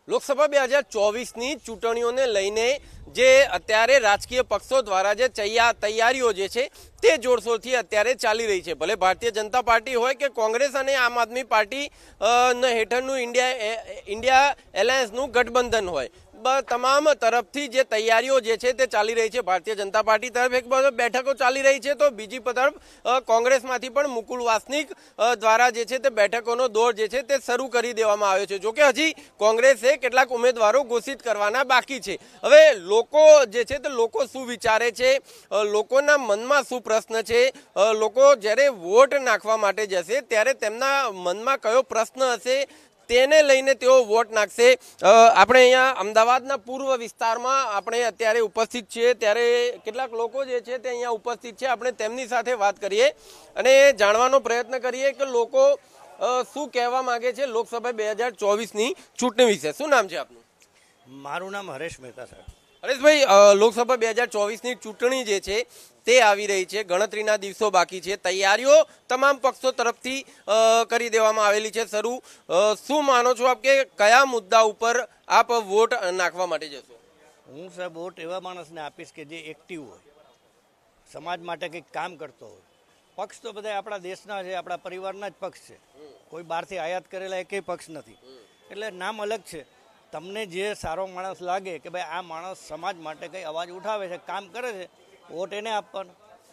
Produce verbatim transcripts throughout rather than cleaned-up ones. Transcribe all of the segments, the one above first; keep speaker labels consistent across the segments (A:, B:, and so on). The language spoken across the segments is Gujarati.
A: લોકસભા બે હજાર ચોવીસની ચૂંટણીઓને લઈને જે અત્યારે રાજકીય પક્ષો દ્વારા જે તૈયારીઓ જે છે તે જોરશોરથી અત્યારે ચાલી રહી છે. ભલે ભારતીય જનતા પાર્ટી હોય કે કોંગ્રેસ અને આમ આદમી પાર્ટી હેઠળનું ઇન્ડિયા ઇન્ડિયા એલાયન્સનું ગઠબંધન હોય, તમામ તરફથી જે તૈયારીઓ જે છે તે ચાલી રહી છે. ભારતીય જનતા પાર્ટી તરફ એક બાજુ બેઠકો ચાલી રહી છે તો બીજી તરફ કોંગ્રેસમાંથી પણ મુકુલ વાસનિક દ્વારા જે છે તે બેઠકોનો દોર જે છે તે શરૂ કરી દેવામાં આવ્યો છે. જોકે હજી કોંગ્રેસે કેટલાક ઉમેદવારો ઘોષિત કરવાના બાકી છે. હવે લોકો જે છે તે લોકો શું વિચારે છે, લોકોના મનમાં શું પ્રશ્ન છે, લોકો જ્યારે વોટ નાખવા માટે જશે ત્યારે તેમના મનમાં કયો પ્રશ્ન હશે તેને લઈને તેઓ વોટ નાખશે. આપણે અહીંયા અમદાવાદના પૂર્વ વિસ્તારમાં આપણે અત્યારે ઉપસ્થિત છીએ ત્યારે કેટલાક લોકો જે છે તે અહીંયા ઉપસ્થિત છે. આપણે તેમની સાથે વાત કરીએ અને જાણવાનો પ્રયત્ન કરીએ કે લોકો શું કહેવા માંગે છે લોકસભા બે હજાર ચોવીસની ચૂંટણી વિશે. શું નામ છે આપનું?
B: મારું નામ હરેશ મહેતા સાહેબ.
A: હરેશભાઈ, લોકસભા બે હજાર ચોવીસની ચૂંટણી જે છે તે આવી રહી છે, ગણતરીના દિવસો બાકી છે, તૈયારીઓ તમામ પક્ષો તરફથી કરી દેવામાં આવેલી છે શરૂ. શું માનો છો આપ કે કયા મુદ્દા ઉપર આપ વોટ નાખવા માટે જશો?
B: હું સાહેબ વોટ એવા માણસને આપીશ કે જે એક્ટિવ હોય, સમાજ માટે કંઈક કામ કરતો હોય. પક્ષ તો બધા આપણા દેશના છે, આપણા પરિવારના જ પક્ષ છે, કોઈ બહારથી આયાત કરેલા એકેય પક્ષ નથી. એટલે નામ અલગ છે. તમને જે સારો માણસ લાગે કે ભાઈ આ માણસ સમાજ માટે કંઈ અવાજ ઉઠાવે છે, કામ કરે છે, વોટ એને આપવાનો.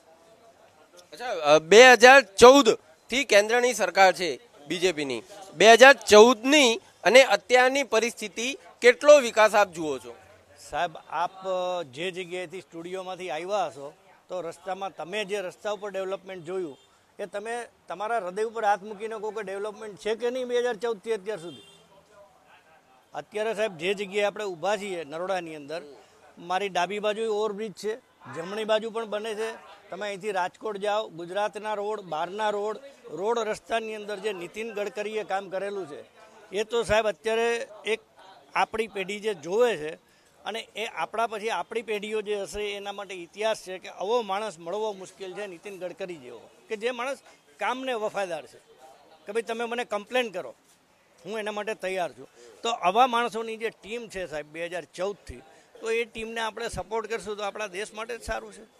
A: અચ્છા, બે હજાર ચૌદ થી કેન્દ્રની સરકાર છે બીજેપીની. બે હજાર ચૌદની અને અત્યારની પરિસ્થિતિ કેટલો વિકાસ આપ જુઓ છો?
B: સાહેબ, આપ જે જગ્યાએથી સ્ટુડિયોમાંથી આવ્યા હશો તો રસ્તામાં તમે જે રસ્તા ઉપર ડેવલપમેન્ટ જોયું એ તમે તમારા હૃદય ઉપર હાથ મૂકીને કહો કે ડેવલપમેન્ટ છે કે નહીં બે હજાર ચૌદથી અત્યાર સુધી? અત્યારે સાહેબ જે જગ્યાએ આપણે ઊભા છીએ નરોડાની અંદર, મારી ડાબી બાજુ ઓવરબ્રિજ છે, જમણી બાજુ પણ બને છે. તમે અહીંથી રાજકોટ જાઓ, ગુજરાતના રોડ, બહારના રોડ, રોડ રસ્તાની અંદર જે નીતિન ગડકરીએ કામ કરેલું છે એ તો સાહેબ અત્યારે એક આપણી પેઢી જે જોવે છે અને એ આપણા પછી આપણી પેઢીઓ જે હશે એના માટે ઇતિહાસ છે કે આવો માણસ મળવો મુશ્કેલ છે નીતિન ગડકરી જેવો, કે જે માણસ કામને વફાદાર છે કે ભાઈ તમે મને કમ્પ્લેન કરો, હું એના માટે તૈયાર છું. તો આવા માણસોની જે ટીમ છે સાહેબ બે હજાર ચૌદથી, તો એ ટીમને આપણે સપોર્ટ કરશું તો આપણા દેશ માટે જ સારું છે.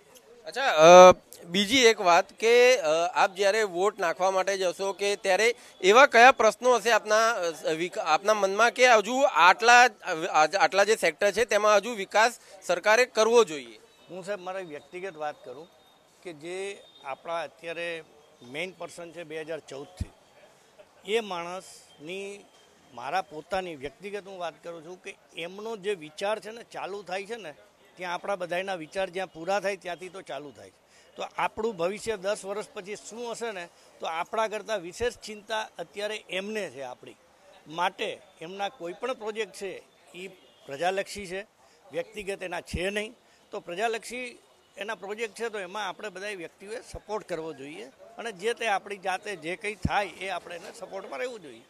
A: અચ્છા, બીજી એક વાત કે આપ જ્યારે વોટ નાખવા માટે જશો કે ત્યારે એવા કયા પ્રશ્નો હશે આપના આપના મનમાં કે હજુ આટલા આટલા જે સેક્ટર છે તેમાં હજુ વિકાસ સરકારે કરવો જોઈએ?
B: હું સાહેબ મારી વ્યક્તિગત વાત કરું કે જે આપણા અત્યારે મેઇન પર્સન છે બે હજાર ચૌદથી, એ માણસની મારા પોતાની વ્યક્તિગત હું વાત કરું છું કે એમનો જે વિચાર છે ને ચાલુ થાય છે ને ત્યાં આપણા બધાના વિચાર જ્યાં પૂરા થાય ત્યાંથી તો ચાલુ થાય છે. તો આપણું ભવિષ્ય દસ વર્ષ પછી શું હશે ને તો આપણા કરતાં વિશેષ ચિંતા અત્યારે એમને છે આપણી માટે. એમના કોઈ પણ પ્રોજેક્ટ છે એ પ્રજાલક્ષી છે, વ્યક્તિગત એના છે નહીં. તો પ્રજાલક્ષી એના પ્રોજેક્ટ છે તો એમાં આપણે બધા વ્યક્તિઓએ સપોર્ટ કરવો જોઈએ અને જે તે આપણી જાતે જે કંઈ થાય એ આપણે એને સપોર્ટમાં રહેવું જોઈએ.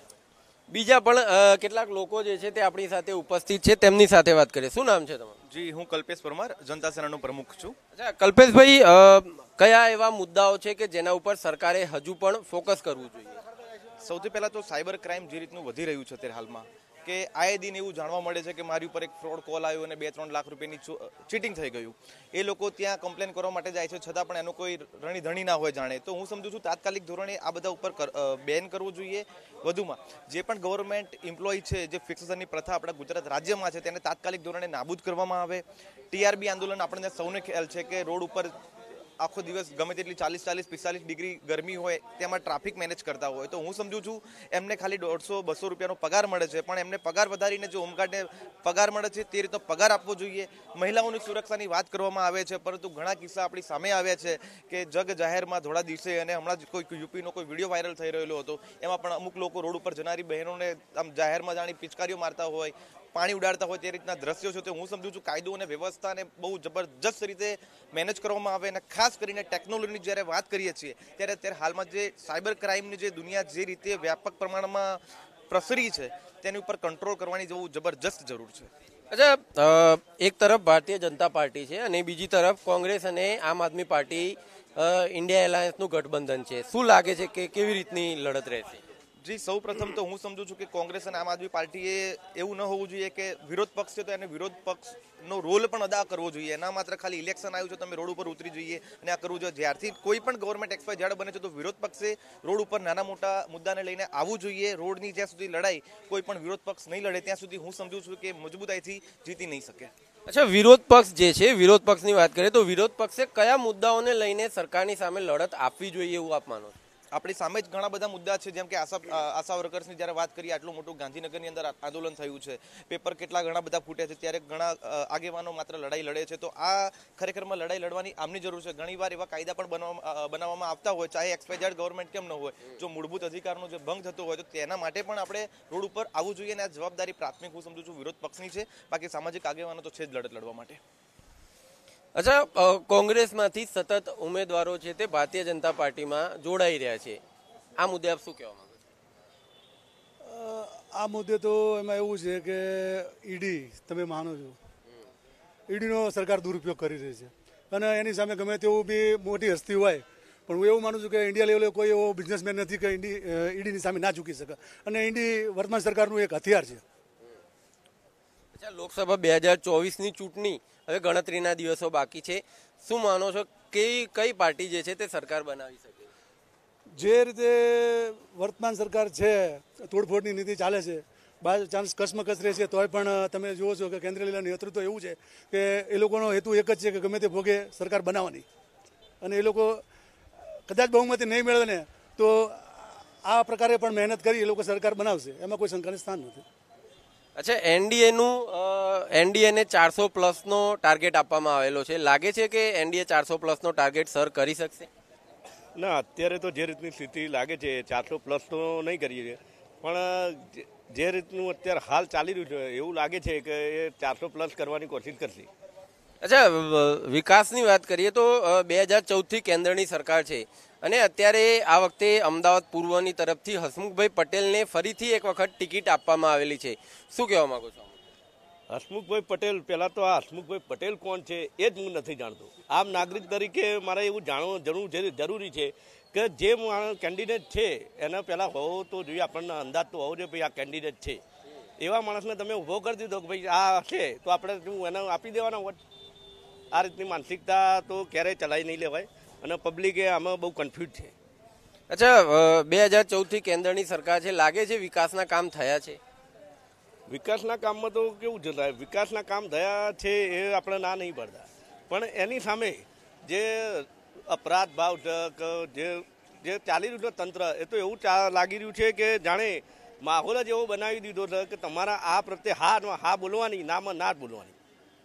A: બીજા પણ કેટલાક લોકો જે છે તે આપણી સાથે ઉપસ્થિત છે, તેમની સાથે વાત કરીએ. શું નામ છે તમારું?
C: જી, હું કલ્પેશ પરમાર, જનતા સેનાનો પ્રમુખ છું.
A: અચ્છા કલ્પેશભાઈ, કયા એવા મુદ્દાઓ છે કે જેના ઉપર સરકારે હજુ પણ ફોકસ કરવું જોઈએ?
C: સૌથી પહેલા તો સાયબર ક્રાઇમ જે રીતનું વધી રહ્યું છે અત્યારે હાલમાં, કે આએ દિન એવું જાણવા મળે છે કે મારી ઉપર એક ફ્રોડ કોલ આવ્યો અને બે ત્રણ લાખ રૂપિયાની ચીટિંગ થઈ ગયું. એ લોકો ત્યાં કમ્પ્લેન કરવા માટે જાય છે છતાં પણ એનો કોઈ રણી ધણી ના હોય જાણે. તો હું સમજુ છું તાત્કાલિક ધોરણે આ બધા ઉપર બેન કરવું જોઈએ. વધુમાં જે પણ ગવર્મેન્ટ એમ્પ્લોય છે, જે ફિક્સેશનની પ્રથા આપણા ગુજરાત રાજ્યમાં છે તેને તાત્કાલિક ધોરણે નાબૂદ કરવામાં આવે. ટીઆરબી આંદોલન આપણને સૌને ખ્યાલ છે કે રોડ ઉપર આખો દિવસ ગમે તેટલી ચાલીસ ચાલીસ પિસ્તાલીસ ડિગ્રી ગરમી હોય તેમાં ટ્રાફિક મેનેજ કરતા હોય. તો હું સમજુ છું એમને ખાલી દોઢસો બસો રૂપિયાનો પગાર મળે છે, પણ એમને પગાર વધારીને જો હોમગાર્ડને પગાર મળે છે તે રીતનો પગાર આપવો જોઈએ. મહિલાઓની સુરક્ષાની વાત કરવામાં આવે છે, પરંતુ ઘણા કિસ્સા આપણી સામે આવ્યા છે કે જગ જાહેરમાં ધોળા દિવસે, અને હમણાં જ કોઈ યુપીનો કોઈ વિડીયો વાયરલ થઈ રહેલો હતો, એમાં પણ અમુક લોકો રોડ ઉપર જનારી બહેનોને આમ જાહેરમાં જાણી પિચકારીઓ મારતા હોય, પાણી ઉડાડતા હોય તે રીતના દ્રશ્યો છે. તો હું સમજુ છું કાયદો અને વ્યવસ્થાને બહુ જબરજસ્ત રીતે મેનેજ કરવામાં આવે. અને ખાસ કરીને ટેકનોલોજીની જ્યારે વાત કરીએ છીએ ત્યારે અત્યારે હાલમાં જે સાયબર ક્રાઇમની જે દુનિયા જે રીતે વ્યાપક પ્રમાણમાં પ્રસરી છે તેની ઉપર કંટ્રોલ કરવાની બહુ જબરજસ્ત જરૂર છે.
A: અચ્છા, એક તરફ ભારતીય જનતા પાર્ટી છે અને બીજી તરફ કોંગ્રેસ અને આમ આદમી પાર્ટી ઇન્ડિયા એલાયન્સનું ગઠબંધન છે. શું લાગે છે કે કેવી રીતની લડત રહેશે?
C: જી સૌ પ્રથમ તો હું સમજુ છું કે કોંગ્રેસ અને આમ આદમી પાર્ટીએ એવું ન હોવું જોઈએ કે વિરોધ પક્ષ છે તો એને વિરોધ પક્ષનો રોલ પણ અદા કરવો જોઈએ, ના માત્ર ખાલી ઇલેક્શન આવ્યું છે તમે રોડ ઉપર ઉતરી જોઈએ અને આ કરવું જોઈએ. જ્યારથી કોઈ પણ ગવર્મેન્ટ એક્સપાય જ્યારે બને છે તો વિરોધ પક્ષે રોડ ઉપર નાના મોટા મુદ્દાને લઈને આવવું જોઈએ. રોડની જ્યાં સુધી લડાઈ કોઈ પણ વિરોધ પક્ષ નહીં લડે ત્યાં સુધી હું સમજુ છું કે મજબૂતાઈથી જીતી નહીં શકે.
A: અચ્છા, વિરોધ પક્ષ જે છે, વિરોધ પક્ષની વાત કરીએ તો વિરોધ પક્ષે કયા મુદ્દાઓને લઈને સરકારની સામે લડત આપવી જોઈએ એવું આપ માનો છો?
C: આપણી સામે જ ઘણા બધા મુદ્દા છે, જેમ કે આશા આશા વર્કર્સની જ્યારે વાત કરીએ, આટલું મોટું ગાંધીનગરની અંદર આંદોલન થયું છે, પેપર કેટલા ઘણા બધા ફૂટે છે, ત્યારે ઘણા આગેવાનો માત્ર લડાઈ લડે છે. તો આ ખરેખરમાં લડાઈ લડવાની આમની જરૂર છે. ઘણીવાર એવા કાયદા પણ બનાવવામાં બનાવવામાં આવતા હોય, ચાહે એક્સપાયર્ડ ગવર્મેન્ટ કેમ ન હોય, જો મૂળભૂત અધિકારનો જે ભંગ થતો હોય તો તેના માટે પણ આપણે રોડ ઉપર આવવું જોઈએ. અને આ જવાબદારી પ્રાથમિક હું સમજુ છું વિરોધ પક્ષની છે, બાકી સામાજિક આગેવાનો તો છે જ લડત લડવા માટે.
A: અચ્છા, કોંગ્રેસમાંથી સતત ઉમેદવારો છે તે ભારતીય જનતા પાર્ટીમાં જોડાઈ રહ્યા છે, આ મુદ્દે આપ શું કહેવા માંગો છો?
D: આ મુદ્દે તો એમાં એવું છે કે ઈડી તમે માનો છો, ઈડીનો સરકાર દુરુપયોગ કરી રહી છે અને એની સામે ગમે તેવું બી મોટી હસ્તી હોય, પણ હું એવું માનું છું કે ઇન્ડિયા લેવલે કોઈ એવો બિઝનેસમેન નથી કે ઈડી ઈડીની સામે ના ઝૂકી શકે અને ઈડી વર્તમાન સરકારનું એક હથિયાર છે.
A: લોકસભા બે હજાર ચોવીસની ચૂંટણી હવે ગણતરીના દિવસો બાકી છે, શું માનો છો કઈ કઈ પાર્ટી જે છે તે સરકાર બનાવી શકે?
D: જે રીતે વર્તમાન સરકાર છે, તોડફોડની નીતિ ચાલે છે, બાય ચાન્સ કસમકસ રહે છે, તોય પણ તમે જુઓ છો કે કેન્દ્રીય નેતૃત્વ એવું છે કે એ લોકોનો હેતુ એક જ છે કે ગમે તે ભોગે સરકાર બનાવવાની, અને એ લોકો કદાચ બહુમતી નહીં મેળવે ને તો આ પ્રકારે પણ મહેનત કરી એ લોકો સરકાર બનાવશે, એમાં કોઈ શંકાનું સ્થાન નથી.
A: અચ્છા, એનડીએનું એનડીએને ચારસો પ્લસનો ટાર્ગેટ આપવામાં આવેલો છે, લાગે છે કે એનડીએ ચારસો પ્લસનો ટાર્ગેટ સર કરી શકશે?
E: ના, અત્યારે તો જે રીતની સ્થિતિ લાગે છે ચારસો પ્લસ તો નહીં કરીએ, પણ જે રીતનું અત્યારે હાલ ચાલી રહ્યું છે એવું લાગે છે કે એ ચારસો પ્લસ કરવાની કોશિશ કરશે.
A: અચ્છા, વિકાસની વાત કરીએ તો બે હજાર ચૌદથી કેન્દ્રની સરકાર છે અને અત્યારે આ વખતે અમદાવાદ પૂર્વની તરફથી હસમુખભાઈ પટેલને ફરીથી એક વખત ટિકિટ આપવામાં આવેલી છે, શું કહેવા માંગો છો?
E: હસમુખભાઈ પટેલ, પહેલાં તો આ હસમુખભાઈ પટેલ કોણ છે એ જ હું નથી જાણતો. આમ નાગરિક તરીકે મારે એવું જાણવું જરૂર જરૂરી છે કે જે માણસ કેન્ડિડેટ છે એને પહેલાં હોવો તો જોઈએ, આપણને અંદાજ તો હોવો જોઈએ ભાઈ આ કેન્ડિડેટ છે. એવા માણસને તમે ઊભો કરી દીધો કે ભાઈ આ છે તો આપણે શું એને આપી દેવાના વોટ? આ રીતની માનસિકતા તો ક્યારેય ચલાવી નહીં લેવાય અને પબ્લિકે આમાં બહુ કન્ફ્યુઝ છે.
A: અચ્છા, બે હજાર ચૌદથી કેન્દ્રની સરકાર છે, લાગે છે વિકાસના કામ થયા છે?
E: વિકાસના કામમાં તો કેવું છે, વિકાસના કામ થયા છે એ આપણે ના નહીં પડતા, પણ એની સામે જે અપરાધ ભાવ છે, જે જે ચાલી રહ્યું છે તંત્ર, એ તો એવું લાગી રહ્યું છે કે જાણે માહોલ જ એવો બનાવી દીધો છે કે તમારા આ પ્રત્યે હા હા બોલવાની, નામાં ના બોલવાની.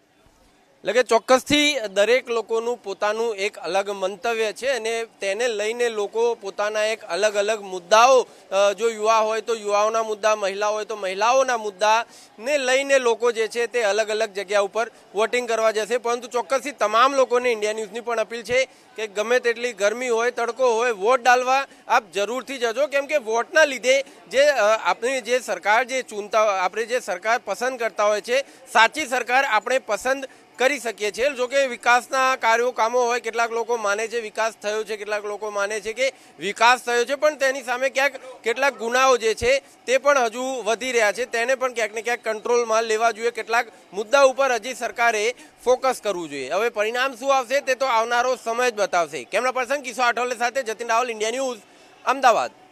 A: એટલે કે ચોક્કસથી દરેક લોકોનું પોતાનું એક અલગ મંતવ્ય છે અને તેને લઈને લોકો પોતાના એક અલગ અલગ મુદ્દાઓ, જો યુવા હોય તો યુવાઓના મુદ્દા, મહિલા હોય તો મહિલાઓના મુદ્દાને લઈને લોકો જે છે તે અલગ અલગ જગ્યા ઉપર વોટિંગ કરવા જશે. પરંતુ ચોક્કસથી તમામ લોકોને ઇન્ડિયા ન્યૂઝની પણ અપીલ છે કે ગમે તેટલી ગરમી હોય, તડકો હોય, વોટ ડાલવા આપ જરૂરથી જજો, કેમ કે વોટના લીધે જે આપણી જે સરકાર જે ચૂનતા આપણે જે સરકાર પસંદ કરતા હોય છે, સાચી સરકાર આપણે પસંદ કરી શકીએ છીએ. જોકે વિકાસના કાર્યો કામો હોય, કેટલાક લોકો માને છે વિકાસ થયો છે, કેટલાક લોકો માને છે કે વિકાસ થયો છે, પણ તેની સામે ક્યાંક કેટલાક ગુનાઓ જે છે તે પણ હજુ વધી રહ્યા છે, તેને પણ ક્યાંક ને ક્યાંક કંટ્રોલમાં લેવા જોઈએ. કેટલાક મુદ્દા ઉપર હજી સરકારે ફોકસ કરવું જોઈએ. હવે પરિણામ શું આવશે તે તો આવનારો સમય જ બતાવશે. કેમેરા પર્સન કિશોર આઠવલે સાથે જતીન રાવલ, ઇન્ડિયા ન્યૂઝ, અમદાવાદ.